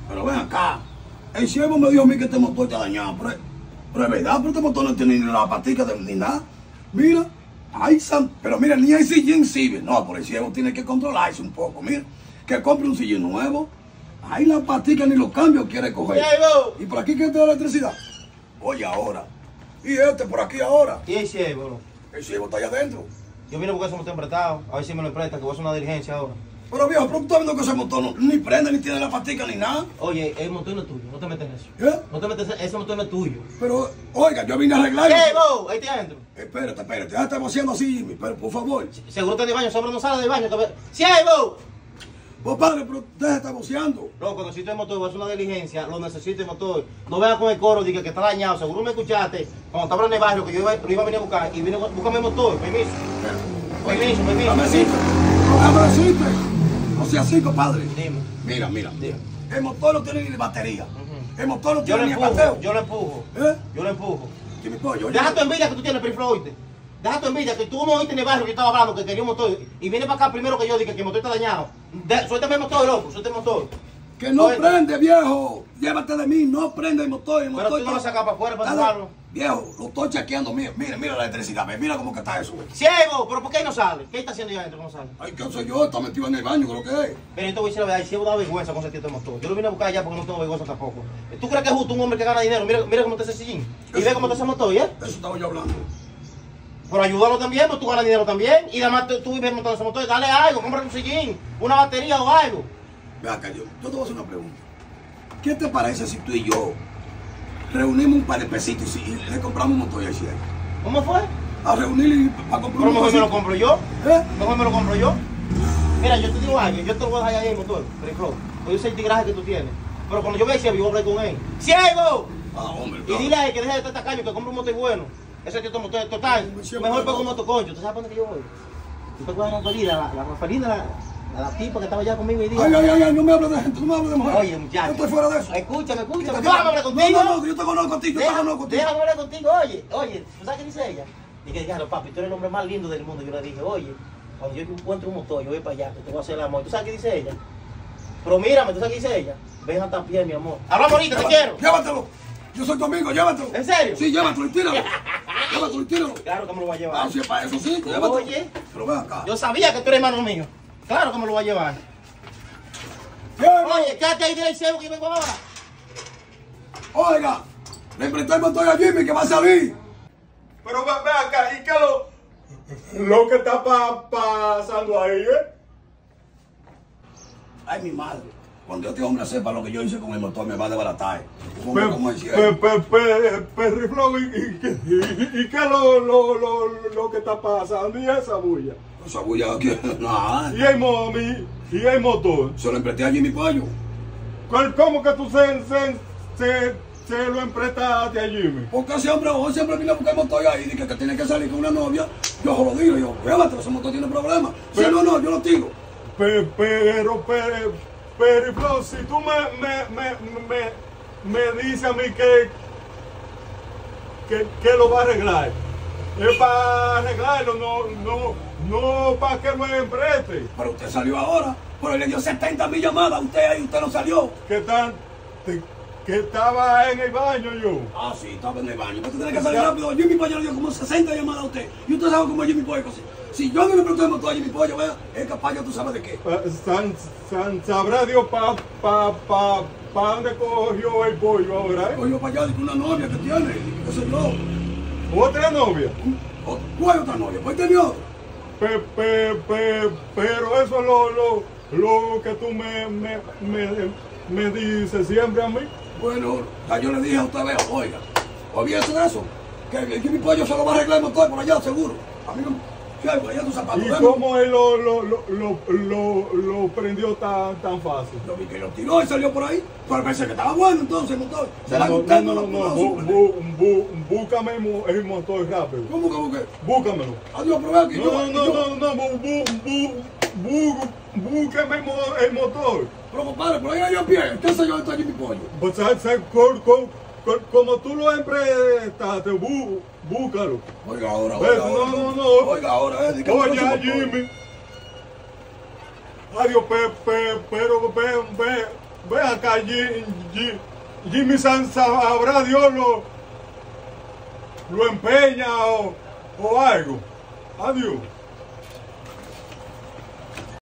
Pero ven acá. El siervo me dijo a mí que este motor está dañado. Pero es verdad, pero este motor no tiene ni la patica ni nada. Mira, pero mira, ni hay sillín sirve. No, por el siervo tiene que controlarse un poco. Mira, que compre un sillín nuevo. Ahí la patica ni los cambios quiere coger. ¡Siervo! ¿Y por aquí quién te da electricidad? Oye, ahora. Y este por aquí ahora. ¿Y el siervo? El siervo está allá adentro. Yo vine a buscar ese motor prestado. A ver si me lo empresta, que voy a hacer una diligencia ahora. Pero viejo, pero tú estás viendo que ese motor no, ni prende, ni tiene la patica, ni nada. Oye, el motor no es tuyo, no te metes en eso. ¿Eh? No te metes en ese motor no es tuyo. Pero, oiga, yo vine a arreglar. ¡Siervo! Ahí te adentro. Espérate, ya estamos haciendo así, Jimmy, pero por favor. Seguro que de baño, sobre no sale de baño. ¡Siervo! Vos, padre, pero deja de estar boceando. Loco, necesito el motor, voy a hacer una diligencia, lo necesito el motor. No vengas con el coro, diga que está dañado. Seguro me escuchaste cuando estaba en el barrio que yo lo iba a venir a buscar. Y vine, búscame el motor, permiso. Permiso. Dame decirte. No sea así, compadre. Dime. Mira. Dime. El motor no tiene ni batería. El motor no Yo tiene lo ni bateo. empujo, yo lo empujo. ¿Eh? Yo lo empujo. Jimmy Pollo, oye. Deja tu envidia que tú tienes, Periflo, oíste. Deja tu envidia que tú me oíste en el barrio que yo estaba hablando, que quería un motor. Y viene para acá primero que yo, dije que el motor está dañado. Suéltame el motor, loco, suéltame el motor. Que no prende, viejo. Llévate de mí, no prende el motor. Pero tú no lo sacas para afuera para llevarlo. Viejo, lo estoy chequeando. Mira la electricidad. Mira cómo que está eso. Ciego, pero ¿por qué no sale? ¿Qué está haciendo ya adentro que no sale? Ay, ¿qué soy yo? Está metido en el baño, creo que es. Pero yo te voy a decir la verdad, el ciego da vergüenza con ese tipo de motor. Yo lo vine a buscar allá porque no tengo vergüenza tampoco. ¿Tú crees que es justo un hombre que gana dinero? Mira cómo está ese sillín. Y ve cómo está ese motor, ¿ya? Eso estaba yo hablando. Pero ayúdalo también, pues tú ganas dinero también. Y además tú vives montando ese motor. Dale algo, cómprate un sillín, una batería o algo. Ve acá, yo te voy a hacer una pregunta. ¿Qué te parece si tú y yo reunimos un par de pesitos y le compramos un motor al cielo? ¿Cómo fue? A reunir para comprar Pero un mejor me lo motor. compro yo. ¿Eh? Mejor me lo compro yo. Mira, yo te digo algo, yo te lo voy a dejar ahí el motor, Periflo. Yo sé el tigraje que tú tienes. Pero cuando yo vea ese, yo voy a hablar con él. ¡Ciego! Ah, hombre. Y dile a él que deje de estar tacaño, que compre un motor bueno. Ese tío motor total. Mejor pago un motoconcho. ¿Tú sabes para dónde que yo voy? Tú te acuerdas de Rafaelina, la tipa que estaba allá conmigo y dijo. Ay, no me hables de gente, no me hables de mujer. Oye, muchacho. Yo estoy fuera de eso. Escúchame. Déjame Déjame hablar contigo. No, yo te conozco a ti, Déjame hablar contigo, oye, ¿tú sabes qué dice ella? Dije, claro, papi, tú eres el hombre más lindo del mundo. Yo le dije, oye, cuando yo encuentre un motor, yo voy para allá, que te voy a hacer el amor. ¿Tú sabes qué dice ella? Pero mírame, ¿tú sabes qué dice ella? Ven a también, mi amor. Hablamos ahorita, te quiero. Llévatelo. Yo soy tu amigo, llévatelo. ¿En serio? Sí, llévatelo y tíralo. Llévatelo y tíralo. Claro que me lo voy a Ah, llevar. sí, para eso sí, llévatelo. Oye. Pero ven acá. Yo sabía que tú eres hermano mío. Claro que me lo voy a llevar. Llévatelo. Oye, quédate ahí del cielo que vengo ahora. Oiga, le presté el motor a Jimmy que va a salir. Pero ve acá, ¿y qué lo que está pasando ahí, Ay, mi madre. Cuando este hombre sepa lo que yo hice con el motor, me va a desbaratar. Como el cielo. Perriflón, ¿y qué es lo que está pasando? ¿Y esa bulla? Esa bulla aquí, nada. ¿Y el motor? Se lo empresté a Jimmy Pollo. ¿Cómo que tú se lo emprestaste a Jimmy? Porque ese hombre hoy siempre viene a buscar el motor ahí y dice que tiene que salir con una novia. Yo se lo digo, yo, llévatelo, ese motor tiene problemas. Si no, yo lo tiro. Periflón, si tú me dices a mí que lo va a arreglar, es para arreglarlo, no para que lo empreste. Pero usted salió ahora. Pero le dio 70.000 llamadas a usted ahí, usted no salió. Que estaba en el baño yo. Ah, sí, estaba en el baño. Usted tiene que salir rápido. Jimmy Pollo le dio como 60 llamadas a usted. Y usted sabe cómo es Jimmy Pollo. Si yo no le pregunto el motor a Jimmy Pollo, vea, es capaz, ya tú sabes de qué. Sabrá Dios pa dónde cogió el pollo ahora, ¿eh? Cogió para allá, dice una novia que tiene, qué sé yo. ¿Otra novia? ¿Cuál otra novia? Pues tenía otra. Pero eso es lo que tú me dices siempre a mí. Bueno, ya yo le dije a usted, vea, oiga, olvídese de eso, que Jimmy Pollo se lo va a arreglar el motor por allá, seguro. A mí no, sí, allá tus zapatos. ¿Y cómo él lo prendió tan fácil? Yo vi que lo tiró y salió por ahí, pero pensé que estaba bueno entonces el motor. ¿Será que usted no lo pudo? Búscame el motor rápido. ¿Cómo que? Búscamelo. Adiós, pero vea que Búscame el motor. Pero compadre, por ahí hay a pie, usted se lleva a Jimmy Pollo. Pues, como tú lo emprestaste, búscalo. Oiga ahora, No. Oiga ahora, Oye, Jimmy. Adiós, pero Ve acá, Jimmy sabrá Dios lo empeña o algo. Adiós.